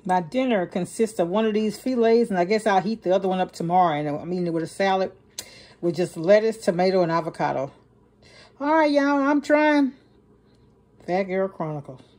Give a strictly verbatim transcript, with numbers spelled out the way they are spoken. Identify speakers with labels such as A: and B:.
A: My dinner consists of one of these fillets, and I guess I'll heat the other one up tomorrow. And I'm eating it with a salad with just lettuce, tomato, and avocado. All right, y'all, I'm trying. Fat Girl Chronicles.